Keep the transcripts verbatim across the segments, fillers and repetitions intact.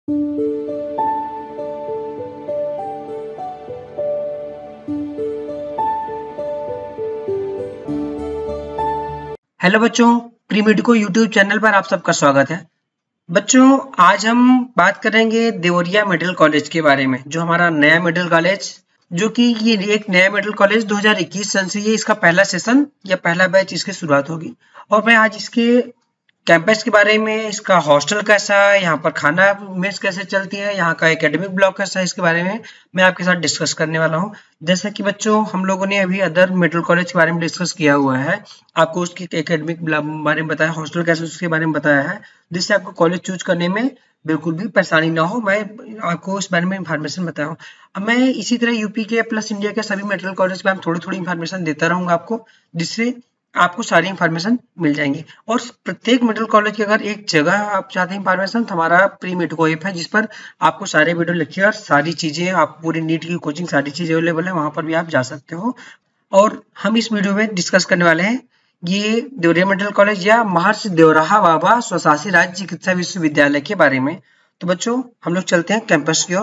Hello बच्चों, pre medico YouTube channel पर आप सबका स्वागत है। बच्चों, आज हम बात करेंगे देवरिया मेडिकल कॉलेज के बारे में, जो हमारा नया मेडिकल कॉलेज, जो कि ये एक नया मेडिकल कॉलेज दो हज़ार इक्कीस सन से ये इसका पहला सेशन या पहला बैच इसकी शुरुआत होगी। और मैं आज इसके कैंपस के बारे में, इसका हॉस्टल कैसा है, यहाँ पर खाना मेस कैसे चलती है, यहाँ का एकेडमिक ब्लॉक कैसा है, इसके बारे में मैं आपके साथ डिस्कस करने वाला हूँ। जैसा कि बच्चों हम लोगों ने अभी अदर मेडिकल कॉलेज के बारे में डिस्कस किया हुआ है, आपको उसकी एकेडमिक बारे में बताया, हॉस्टल कैसे उसके बारे में बताया है, जिससे आपको कॉलेज चूज करने में बिल्कुल भी परेशानी ना हो। मैं आपको इस बारे में इंफॉर्मेशन बताया हूँ। अब मैं इसी तरह यूपी के प्लस इंडिया के सभी मेडिकल कॉलेज के बारे में थोड़ी थोड़ी इंफॉर्मेशन देता रहूंगा आपको, जिससे आपको सारी इंफॉर्मेशन मिल जाएंगी। और प्रत्येक मेडिकल कॉलेज की अगर एक जगह आप चाहते हैं इंफॉर्मेशन, तो हमारा प्री मेडिको ऐप है, जिस पर आपको सारे वीडियो लेक्चर, सारी चीजें, आप पूरी नीट की कोचिंग, सारी चीजें अवेलेबल है, वहां पर भी आप जा सकते हो। और हम इस वीडियो में डिस्कस करने वाले हैं ये देवरिया मेडिकल कॉलेज या महर्षि देवराहा बाबा स्वशासी राज्य चिकित्सा विश्वविद्यालय के बारे में। तो बच्चों, हम लोग चलते हैं कैंपस की ओर।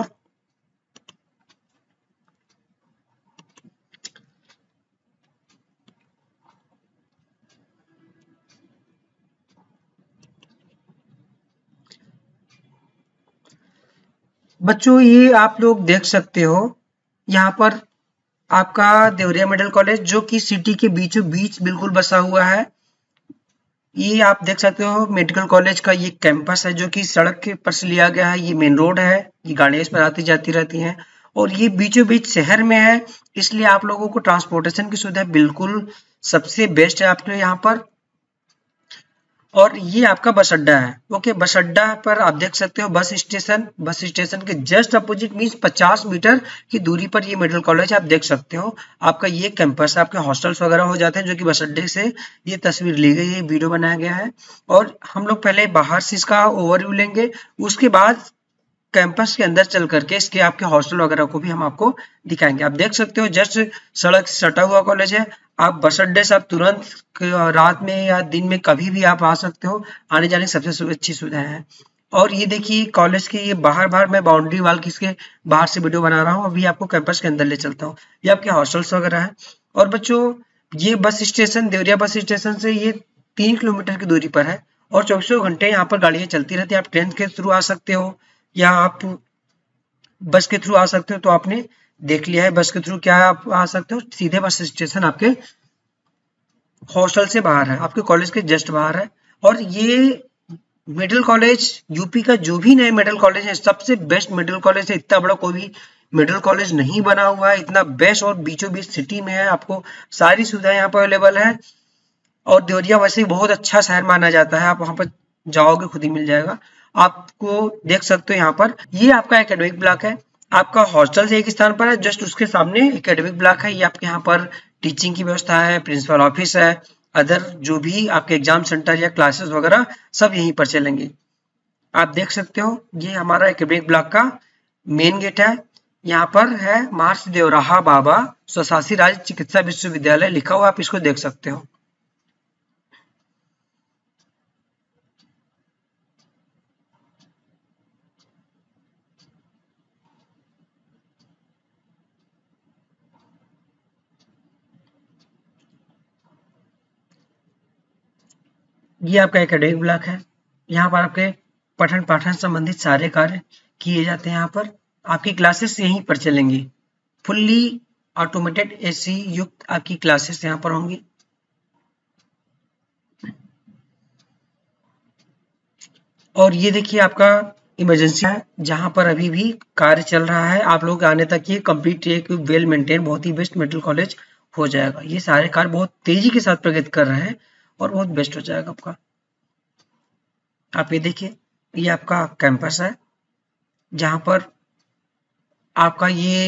बच्चों, ये आप लोग देख सकते हो, यहाँ पर आपका देवरिया मेडिकल कॉलेज, जो कि सिटी के बीचों बीच बिल्कुल बसा हुआ है। ये आप देख सकते हो मेडिकल कॉलेज का ये कैंपस है, जो कि सड़क के पर से लिया गया है। ये मेन रोड है, ये गाड़ियां इस पर आती जाती रहती हैं, और ये बीचों बीच शहर में है, इसलिए आप लोगों को ट्रांसपोर्टेशन की सुविधा बिल्कुल सबसे बेस्ट है आपके यहाँ पर। और ये आपका बस अड्डा है। ओके, बस अड्डा पर आप देख सकते हो बस स्टेशन, बस स्टेशन के जस्ट अपोजिट मींस पचास मीटर की दूरी पर ये मेडिकल कॉलेज आप देख सकते हो। आपका ये कैंपस, आपके हॉस्टल्स वगैरह हो जाते हैं, जो कि बस अड्डे से ये तस्वीर ली गई है, वीडियो बनाया गया है। और हम लोग पहले बाहर से इसका ओवरव्यू लेंगे, उसके बाद कैंपस के अंदर चल करके इसके आपके हॉस्टल वगैरह को भी हम आपको दिखाएंगे। आप देख सकते हो जस्ट सड़क से सटा हुआ कॉलेज है। आप बस अड्डे से आप तुरंत रात में या दिन में कभी भी आप आ सकते हो, आने जाने की सबसे अच्छी सुविधा है। और ये देखिए कॉलेज के ये बाहर बाहर मैं बाउंड्री वाल की इसके बाहर से वीडियो बना रहा हूँ। अभी आपको कैंपस के अंदर ले चलता हूँ। ये आपके हॉस्टल्स वगैरह है। और बच्चों, ये bus station Deoria bus station से ये तीन किलोमीटर की दूरी पर है, और चौबीसों घंटे यहाँ पर गाड़ियां चलती रहती है। आप ट्रेन के थ्रू आ सकते हो या आप बस के थ्रू आ सकते हो। तो आपने देख लिया है बस के थ्रू क्या आप आ सकते हो। सीधे बस स्टेशन आपके हॉस्टल से बाहर है, आपके कॉलेज के जस्ट बाहर है। और ये मेडिकल कॉलेज यूपी का जो भी नए मेडिकल कॉलेज है, सबसे बेस्ट मेडिकल कॉलेज है। इतना बड़ा कोई भी मेडिकल कॉलेज नहीं बना हुआ है, इतना बेस्ट, और बीचों बीच सिटी में है। आपको सारी सुविधाएं यहाँ पर अवेलेबल है। और देवरिया वैसे ही बहुत अच्छा शहर माना जाता है, आप वहां पर जाओगे खुद ही मिल जाएगा आपको। देख सकते हो यहाँ पर ये आपका एकेडमिक ब्लॉक है। आपका हॉस्टल एक स्थान पर है, जस्ट उसके सामने एकेडमिक ब्लॉक है। ये आपके यहाँ पर टीचिंग की व्यवस्था है, प्रिंसिपल ऑफिस है, अदर जो भी आपके एग्जाम सेंटर या क्लासेस वगैरह सब यहीं पर चलेंगे। आप देख सकते हो ये हमारा एकेडमिक ब्लॉक का मेन गेट है। यहाँ पर है महर्षि देवराहा बाबा स्वशासी राज्य चिकित्सा विश्वविद्यालय लिखा हुआ, आप इसको देख सकते हो। ये आपका एकेडमिक ब्लॉक है। यहाँ पर आपके पठन पाठन संबंधित सारे कार्य किए जाते हैं। यहाँ पर आपकी क्लासेस यहीं पर चलेंगी, फुल्ली ऑटोमेटेड एसी युक्त आपकी क्लासेस यहाँ पर होंगी। और ये देखिए आपका इमरजेंसी है, जहां पर अभी भी कार्य चल रहा है। आप लोग आने तक ये कंप्लीट एक वेल मेंटेन बहुत ही बेस्ट मेडिकल कॉलेज हो जाएगा। ये सारे कार्य बहुत तेजी के साथ प्रगति कर रहे हैं और बहुत बेस्ट हो जाएगा आपका। आप ये देखिए, ये आपका कैंपस है, जहां पर आपका ये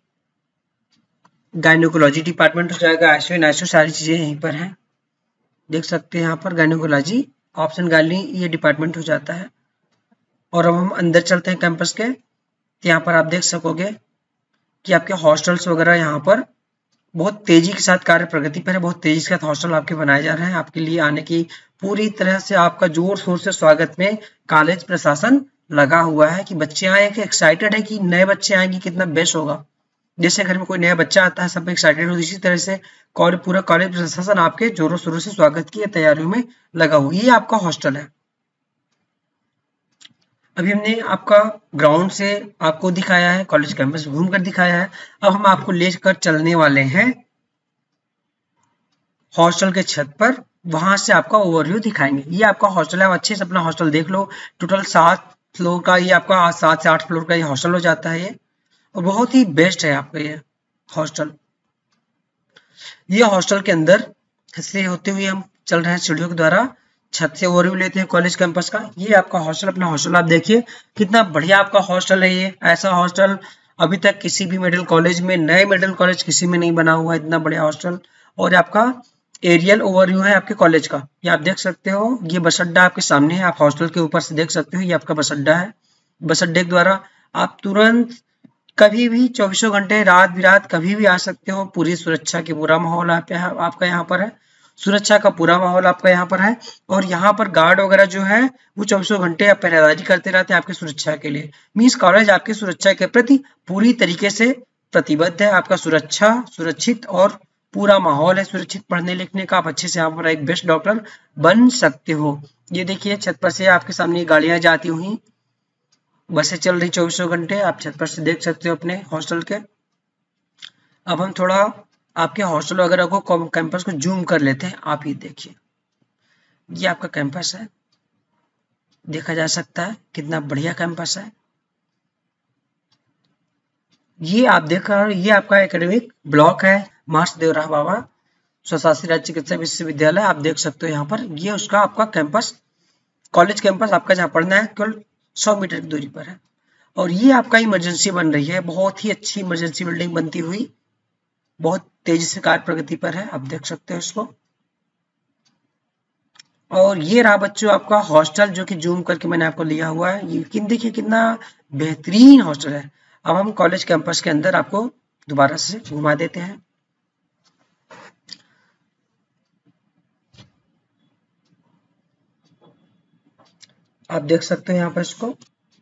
गायनोकोलॉजी डिपार्टमेंट हो जाएगा। आईसीयू नाईसीयू सारी चीजें यहीं पर हैं, देख सकते हैं। यहाँ पर गायनोकोलॉजी ऑप्शन गायनी ये डिपार्टमेंट हो जाता है। और अब हम अंदर चलते हैं कैंपस के, तो यहाँ पर आप देख सकोगे कि आपके हॉस्टल्स वगैरह यहाँ पर बहुत तेजी के साथ कार्य प्रगति पर है। बहुत तेजी के साथ हॉस्टल आपके बनाए जा रहे हैं। आपके लिए आने की पूरी तरह से आपका जोर शोर से स्वागत में कॉलेज प्रशासन लगा हुआ है कि बच्चे आए कि एक्साइटेड है कि नए बच्चे आएंगे कितना बेस्ट होगा। जैसे घर में कोई नया बच्चा आता है सब एक्साइटेड होती है, इसी तरह से कॉलेज पूरा कॉलेज प्रशासन आपके जोरों शोरों से स्वागत की तैयारियों में लगा हुआ। ये आपका हॉस्टल है। अभी हमने आपका ग्राउंड से आपको दिखाया है, कॉलेज कैंपस घूम कर दिखाया है। अब हम आपको लेकर चलने वाले हैं हॉस्टल के छत पर, वहां से आपका ओवरव्यू दिखाएंगे। ये आपका हॉस्टल है, आप अच्छे से अपना हॉस्टल देख लो। टोटल सात फ्लोर का ये आपका सात से आठ फ्लोर का ये हॉस्टल हो जाता है ये, और बहुत ही बेस्ट है आपका ये हॉस्टल। ये हॉस्टल के अंदर से होते हुए हम चल रहे हैं सीढ़ियों के द्वारा, छत से ओवरव्यू लेते हैं कॉलेज कैंपस का। ये आपका हॉस्टल, अपना हॉस्टल आप देखिए कितना बढ़िया आपका हॉस्टल है ये। ऐसा हॉस्टल अभी तक किसी भी मेडिकल कॉलेज में, नए मेडिकल कॉलेज किसी में नहीं बना हुआ है इतना बढ़िया हॉस्टल। और आपका एरियल ओवरव्यू है आपके कॉलेज का, ये आप देख सकते हो। ये बस अड्डा आपके सामने है, आप हॉस्टल के ऊपर से देख सकते हो। ये आपका बस अड्डा है। बस अड्डे के द्वारा आप तुरंत कभी भी चौबीसों घंटे रात बिरात कभी भी आ सकते हो। पूरी सुरक्षा की पूरा माहौल आपका यहाँ पर है, सुरक्षा का पूरा माहौल आपका यहाँ पर है। और यहाँ पर गार्ड वगैरह जो है वो चौबीसों घंटे पहरेदारी करते रहते हैं आपके सुरक्षा के लिए। मीन्स कॉलेज आपकी सुरक्षा के प्रति पूरी तरीके से प्रतिबद्ध है। आपका सुरक्षा सुरक्षित और पूरा माहौल है सुरक्षित पढ़ने लिखने का। आप अच्छे से यहाँ पर एक बेस्ट डॉक्टर बन सकते हो। ये देखिए छत पर से आपके सामने गाड़ियां जाती हुई, बसें चल रही चौबीसों घंटे, आप छत पर से देख सकते हो अपने हॉस्टल के। अब हम थोड़ा आपके हॉस्टल वगैरह को कैंपस को जूम कर लेते हैं। आप ही देखिए, ये आपका कैंपस है, देखा जा सकता है कितना बढ़िया कैंपस है। ये आप देख रहे हो, ये आपका एकेडमिक ब्लॉक है महर्षि देवराह बाबा स्वशासी राज्य चिकित्सा विश्वविद्यालय। आप देख सकते हो यहाँ पर, ये उसका आपका कैंपस, कॉलेज कैंपस आपका जहाँ पढ़ना है केवल सौ मीटर की दूरी पर है। और ये आपका इमरजेंसी बन रही है, बहुत ही अच्छी इमरजेंसी बिल्डिंग बनती हुई बहुत तेजी से कार्य प्रगति पर है, आप देख सकते हो इसको। और ये रहा बच्चों आपका हॉस्टल, जो कि जूम करके मैंने आपको लिया हुआ है। ये देखिए कितना बेहतरीन हॉस्टल है। अब हम कॉलेज कैंपस के अंदर आपको दोबारा से घुमा देते हैं। आप देख सकते हैं यहाँ पर इसको।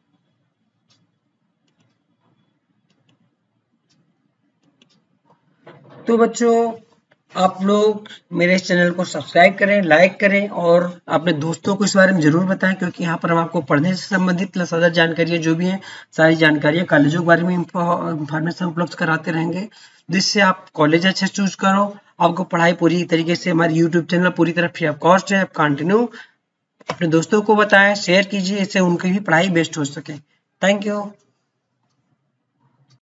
तो बच्चों आप लोग मेरे इस चैनल को सब्सक्राइब करें, लाइक करें और अपने दोस्तों को इस बारे में जरूर बताएं, क्योंकि यहाँ पर हम आपको पढ़ने से संबंधित प्लस अदर जानकारियाँ जो भी हैं सारी जानकारियाँ कॉलेजों के बारे में इंफॉर्मेशन उपलब्ध कराते रहेंगे, जिससे आप कॉलेज अच्छा चूज करो। आपको पढ़ाई पूरी तरीके से हमारे यूट्यूब चैनल पूरी तरह फ्री ऑफ कॉस्ट है। आप कंटिन्यू अपने दोस्तों को बताएं, शेयर कीजिए, इससे उनकी भी पढ़ाई बेस्ट हो सके। Thank you.